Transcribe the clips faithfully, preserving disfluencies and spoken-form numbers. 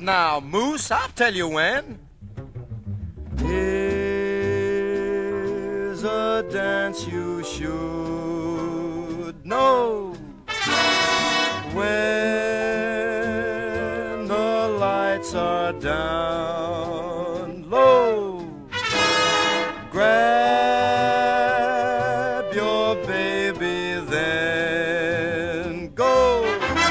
now, Moose, I'll tell you when. Here's a dance you should know. When the lights are down low, grab your baby, then go.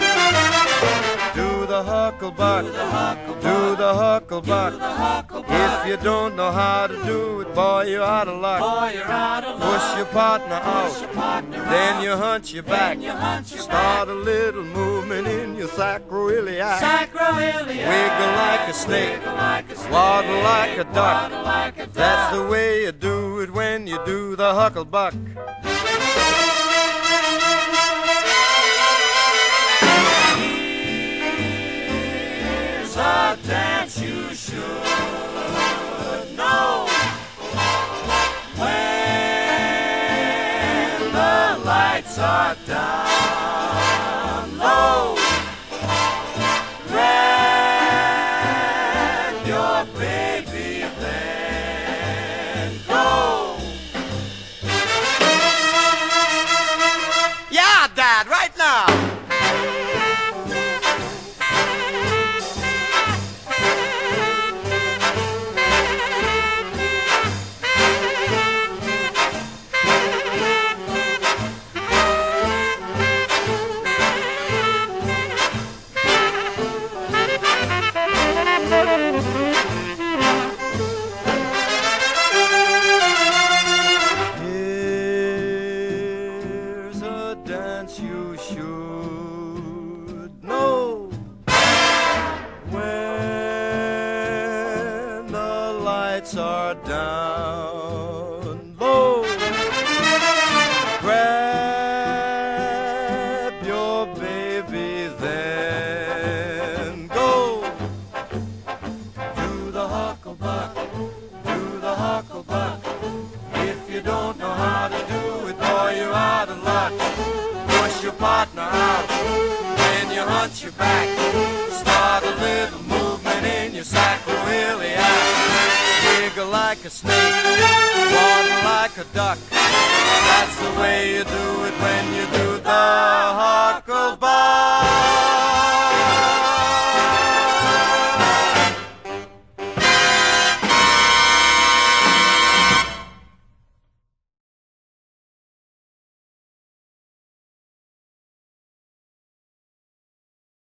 Do the hucklebuck, do the hucklebuck, do the hucklebuck. If you don't know how to do it, boy, you're out of luck. Boy, you're out of luck. Push your partner out, Push your partner then out. you hunch your back. Then you hunch your Start a little movement in your sacroiliac. Sacroiliac. Wiggle like a snake, Wiggle like a snake. waddle like a duck. Waddle like a duck. That's the way you do it when you do the hucklebuck. Here's a dance you should know. When the lights are down low, grab your baby, then go. Yeah, Dad, right now. Here's a dance you should know. When the lights are down low, grab your baby, then go. Do the hucklebuck, do the hucklebuck. If you don't know how to do it, boy, you're out of luck. Push your partner out, then you hunch your back. Start a little movement in your sacroiliac. Wiggle like a snake, waddle like a duck. That's the way you do it when you do the